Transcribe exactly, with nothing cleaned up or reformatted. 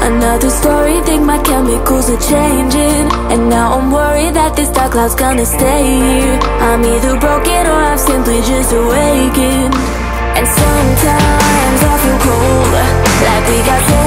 Another story, think my chemicals are changing, and now I'm worried that this dark cloud's gonna stay here. I'm either broken or I'm simply just awakened. And sometimes I feel cold, like we got